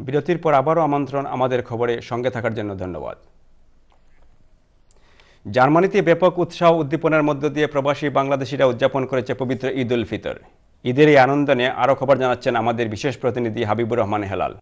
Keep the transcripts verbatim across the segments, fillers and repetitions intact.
বিরতির পর আবারও আমন্ত্রণ আমাদের খবরে সঙ্গে থাকার জন্য ধন্যবাদ। জার্মানিতে ব্যাপক উৎসাহ উদ্দীপনার মধ্য দিয়ে প্রবাসী বাংলাদেশিরা উদযাপন করেছে পবিত্র ঈদ উল ফিতর। ঈদের এই আনন্দ নিয়ে আরও খবর জানাচ্ছেন আমাদের বিশেষ প্রতিনিধি হাবিবুর রহমান হেলাল।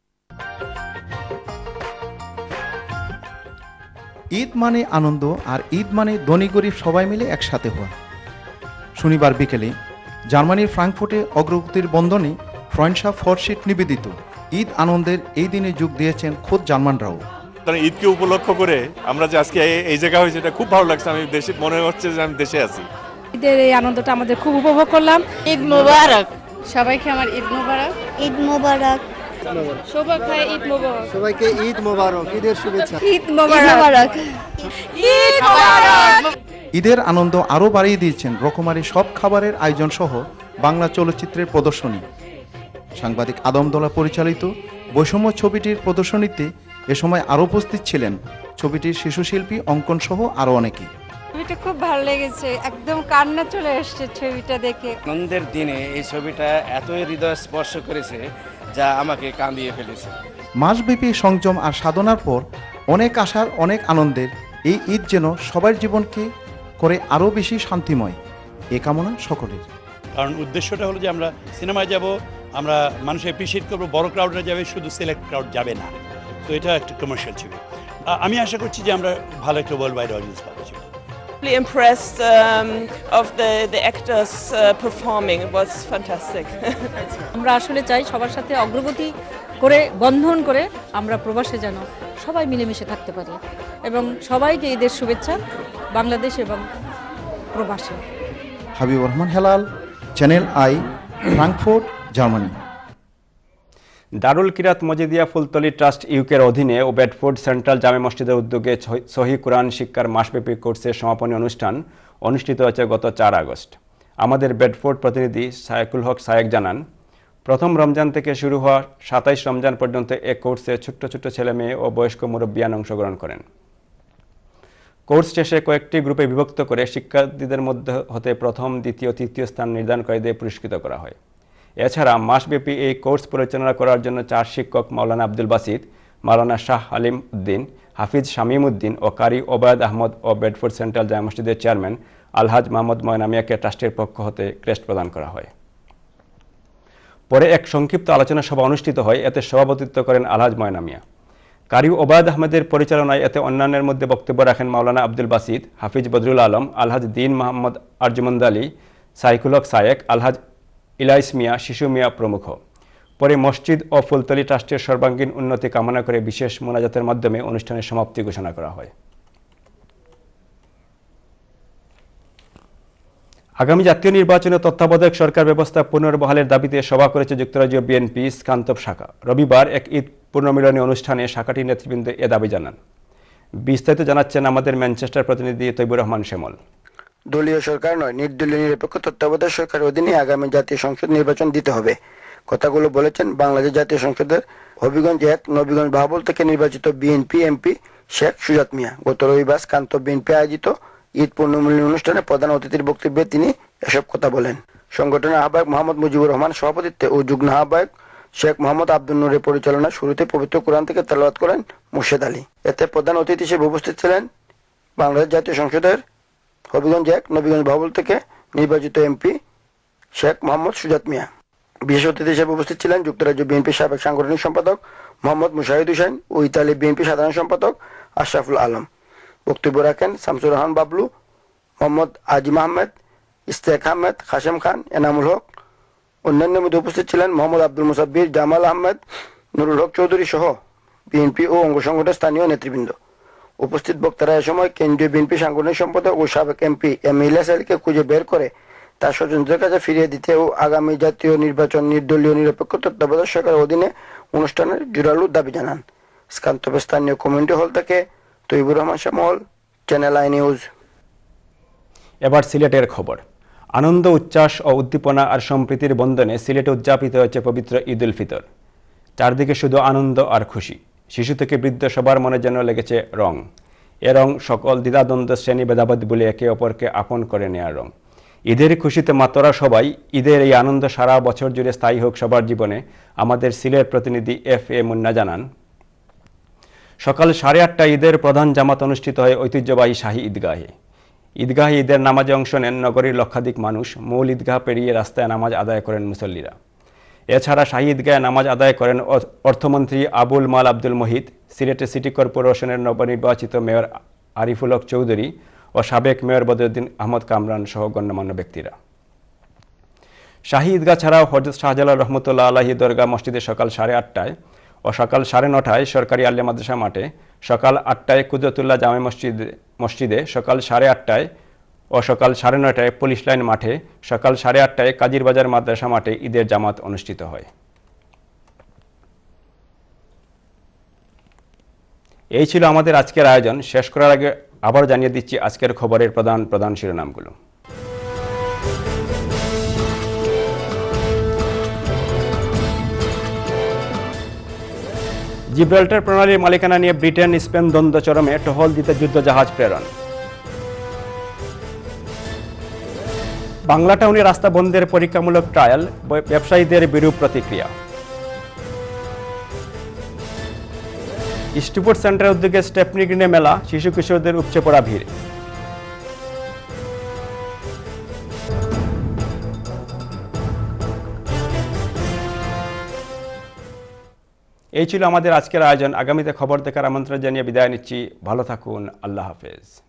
ঈদ মানে আনন্দ, আর ঈদ মানে ধনী গরিব সবাই মিলে একসাথে হওয়া। শনিবার বিকেলে জার্মানির ফ্রাঙ্কফুর্টে অগ্রগতির বন্ধনে ফ্রেন্ডশিপ ফরশিট নিবেদিত ঈদ আনন্দের এই দিনে যোগ দিয়েছেন খোদ জার্মানরাও। ঈদকে উপলক্ষ করে আমরা যে আজকে এই জায়গা হয়েছে এটা খুব ভালো লাগছে। আমি দেশে মনে হচ্ছে যে আমি দেশে আছি। ঈদের এই আনন্দটা আমাদের খুব উপভোগ করলাম। ঈদ মোবারক সবাইকে আমার ঈদ মোবারক। ঈদ মোবারক সবাইকে ঈদ মোবারক। সবাইকে ঈদ মোবারক, ঈদের শুভেচ্ছা। ঈদ মোবারক। ঈদ মোবারক। ঈদের আনন্দ আরও বাড়িয়ে দিয়েছেন রকমারি সব খাবারের আয়োজন সহ বাংলা চলচ্চিত্রের প্রদর্শনী। সাংবাদিক আদমদোলা পরিচালিত বৈষম্য ছবিটির প্রদর্শনীতে এ সময় আরও উপস্থিত ছিলেন ছবিটির শিশুশিল্পী, অঙ্কন সহ আরও অনেকে। ছবিটা খুব ভালো লেগেছে, একদম কান্না চলে আসছে ছবিটা দেখে। আনন্দের দিনে এই ছবিটা এতই হৃদয় স্পর্শ করেছে যা আমাকে কাঁদিয়ে ফেলেছে। মাসব্যাপী সংযম আর সাধনার পর অনেক আশার, অনেক আনন্দের এই ঈদ যেন সবার জীবনকে করে আরও বেশি শান্তিময়, এ কামনা সকলের। কারণ উদ্দেশ্যটা হলো যে আমরা সিনেমায় যাব, আমরা মানুষ অ্যাপ্রিসিয়েট করবো, বড় ক্রাউডরা যাবে, শুধু সিলেক্ট ক্রাউড যাবে না। তো এটা একটা কমার্শিয়াল ছবি। আমি আশা করছি যে আমরা ভালো একটা ওয়ার্ল্ড ওয়াইড অডিয়েন্স পাবো। Impressed um, of the the actors uh, performing. It was fantastic. আমরা আসলে চাই সবার সাথে অগ্রগতি করে, বন্ধন করে আমরা প্রবাসে যেন সবাই মিলেমিশে থাকতে পারি, এবং সবাইকে ঈদের শুভেচ্ছা বাংলাদেশ এবং প্রবাসে। Habibur Rahman Helal, channel I, Frankfurt, Germany. Darul Qirat Majidia Fultali trust ইউকের অধীনে ও বেডফোর্ড সেন্ট্রাল জামে মসজিদের উদ্যোগে সহি কুরআন শিক্ষার মাসব্যাপী কোর্সের সমাপনী অনুষ্ঠান অনুষ্ঠিত হয়েছে গত চার আগস্ট। আমাদের বেডফোর্ড প্রতিনিধি সায়েকুল হক সায়েক জানান, প্রথম রমজান থেকে শুরু হওয়া সাতাইশ রমজান পর্যন্ত এ কোর্সে ছোট্ট ছোট্ট ছেলে মেয়ে ও বয়স্ক মুরব্বিয়ান অংশগ্রহণ করেন। কোর্স শেষে কয়েকটি গ্রুপে বিভক্ত করে শিক্ষার্থীদের মধ্যে হতে প্রথম, দ্বিতীয়, তৃতীয় স্থান নির্ধারণকারীদের পুরস্কৃত করা হয়। এছাড়া মাসব্যাপী এই কোর্স পরিচালনা করার জন্য চার শিক্ষক মাওলানা আব্দুল বাসিত, মাওলানা শাহ আলিম উদ্দিন, হাফিজ শামীম উদ্দিন ও কারি ওবায়দ আহমদ ও বেডফোর্ড সেন্ট্রাল জামে মসজিদের চেয়ারম্যান আলহাজ মোহাম্মদ ময়নামিয়াকে ট্রাস্টের পক্ষ হতে ক্রেস্ট প্রদান করা হয়। পরে এক সংক্ষিপ্ত আলোচনা সভা অনুষ্ঠিত হয়, এতে সভাপতিত্ব করেন আলহাজ ময়নামিয়া। কারি ওবায়দ আহমদের পরিচালনায় এতে অন্যান্যের মধ্যে বক্তব্য রাখেন মাওলানা আব্দুল বাসিত, হাফিজ বদরুল আলম, আলহাজ দিন মোহাম্মদ আরজুমন্দ আলী, সাইকুল হক সায়েক, আলহাজ ইলাইস মিয়া, শিশু মিয়া প্রমুখ। পরে মসজিদ ও ফুলতলি ট্রাস্টের সর্বাঙ্গীন উন্নতি কামনা করে বিশেষ মোনাজাতের মাধ্যমে অনুষ্ঠানের সমাপ্তি ঘোষণা করা হয়। আগামী জাতীয় নির্বাচনে তত্ত্বাবধায়ক সরকার ব্যবস্থা পুনর্বহালের দাবিতে সভা করেছে যুক্তরাজ্য বিএনপি স্কান্তব শাখা। রবিবার এক ঈদ পুনর্মিলনী অনুষ্ঠানে শাখাটির নেতৃবৃন্দ এ দাবি জানান। বিস্তারিত জানাচ্ছেন আমাদের ম্যানচেস্টার প্রতিনিধি তৈবুর রহমান শ্যামল। দলীয় সরকার নয়, নির্দলীয় নিরপেক্ষ তত্ত্বাবধায়ক সরকারের অধীনে আগামী জাতীয় সংসদ নির্বাচন দিতে হবে, কথাগুলো বলেছেন বাংলাদেশ জাতীয় সংসদের হবিগঞ্জ এক নবীগঞ্জ বাহাবুল থেকে নির্বাচিত বিএনপি এমপি শেখ সুজাত মিয়া। গত রবিবার কান্ত বিএনপি আয়োজিত ঈদ পুনর্মিলনী অনুষ্ঠানে প্রধান অতিথির বক্তব্যে তিনি এসব কথা বলেন। সংগঠনের আহ্বায়ক মোহাম্মদ মুজিবুর রহমান সভাপতিত্বে ও যুগ্ম আহ্বায়ক শেখ মোহাম্মদ আব্দুল নূরের পরিচালনায় শুরুতে পবিত্র কোরআন থেকে তেলাওয়াত করেন মুর্শেদ আলী। এতে প্রধান অতিথি হিসেবে উপস্থিত ছিলেন বাংলাদেশ জাতীয় সংসদের হবিগঞ্জ এক নবীগঞ্জ বাহুল থেকে নির্বাচিত এমপি শেখ মোহাম্মদ সুজাত মিয়া। বিশেষ অতিথি হিসেবে উপস্থিত ছিলেন যুক্তরাজ্য বিএনপির সাবেক সাংগঠনিক সম্পাদক মোহাম্মদ মুশাহিদ হুসেন ও ইতালি বিএনপি সাধারণ সম্পাদক আশরাফুল আলম। বক্তব্য রাখেন শামসুর রহমান বাবলু, মোহাম্মদ আজিম আহমেদ, ইস্তেক আহমেদ, কাশেম খান, এনামুল হক। অন্যান্যের মধ্যে উপস্থিত ছিলেন মোহাম্মদ আব্দুল মুসাব্বির, জামাল আহমেদ, নুরুল হক চৌধুরী সহ বিএনপি ও অঙ্গ সংগঠনের স্থানীয় নেতৃবৃন্দ। উপস্থিত বক্তারা এ সময় কেন্দ্রীয় বিএনপি সাংগঠনিক সম্পাদক ও সাবেক এমপি এম ইলিয়াস আলীকে খুঁজে বের করে তার স্বজনদের কাছে ফিরিয়ে দিতে ও আগামী জাতীয় নির্বাচন নির্দলীয় নিরপেক্ষ তত্ত্বাবধায়ক সরকারের অধীনে অনুষ্ঠানের জোরালো দাবি জানান। স্কান্তবের স্থানীয় কমিউনিটি হল থেকে Taibur Rahman Shyamal, channel I news. এবার সিলেটের খবর। আনন্দ, উচ্ছ্বাস ও উদ্দীপনা আর সম্প্রীতির বন্ধনে সিলেটে উদযাপিত হয়েছে পবিত্র ঈদ উল ফিতর। চারদিকে শুধু আনন্দ আর খুশি, শিশু থেকে বৃদ্ধ সবার মনে যেন লেগেছে রং। এ রং সকল দ্বিধাদ্বন্দ্ব, শ্রেণী ভেদাভেদ বলে একে অপরকে আপন করে নেওয়ার রং। ঈদের খুশিতে মাতোরা সবাই। ঈদের এই আনন্দ সারা বছর জুড়ে স্থায়ী হোক সবার জীবনে, আমাদের সিলেট প্রতিনিধি এফ এ মুন্না জানান। সকাল সাড়ে আটটায় ঈদের প্রধান জামাত অনুষ্ঠিত হয় ঐতিহ্যবাহী শাহী ঈদগাহে। ঈদগাহে ঈদের নামাজে অংশ নেন নগরীর লক্ষাধিক মানুষ। মূল ঈদগাহ পেরিয়ে রাস্তায় নামাজ আদায় করেন মুসল্লিরা। এছাড়া শাহী ঈদগাহে নামাজ আদায় করেন অর্থমন্ত্রী আবুল মাল আব্দুল মহিদ, সিলেটে সিটি কর্পোরেশনের নবনির্বাচিত মেয়র আরিফুল হক চৌধুরী ও সাবেক মেয়র বদরুদ্দিন আহমদ কামরান সহ গণ্যমান্য ব্যক্তিরা। শাহী ঈদগাহ ছাড়াও হযরত শাহজালাল রহমতুল্লাহ আলাহি দরগাহ মসজিদে সকাল সাড়ে আটটায় ও সকাল সাড়ে নটায় সরকারি আলিয়া মাদ্রাসা মাঠে, সকাল আটটায় কুদরতুল্লাহ জামে মসজিদ মসজিদে, সকাল সাড়ে আটটায় ও সকাল সাড়ে নটায় পুলিশ লাইন মাঠে, সকাল সাড়ে আটটায় কাজীর বাজার মাদ্রাসা মাঠে ঈদের জামাত অনুষ্ঠিত হয়। এই ছিল আমাদের আজকের আয়োজন। শেষ করার আগে আবার জানিয়ে দিচ্ছি আজকের খবরের প্রধান প্রধান শিরোনামগুলো। জিব্রাল্টার প্রণালীর মালিকানা নিয়ে ব্রিটেন স্পেন দ্বন্দ্ব চরমে, টহল দিতে যুদ্ধজাহাজ প্রেরণ। বাংলা টাউনে রাস্তা বন্ধের পরীক্ষামূলক ট্রায়াল, ব্যবসায়ীদের বিরূপ প্রতিক্রিয়া। স্টুপোর্ট সেন্টারের উদ্যোগে স্টেপনি গ্রিনে মেলা, শিশু কিশোরদের উপচে পড়া ভিড়। এই ছিল আমাদের আজকের আয়োজন। আগামীতে খবর দেখার আমন্ত্রণ জানিয়ে বিদায় নিচ্ছি। ভালো থাকুন। আল্লাহ হাফেজ।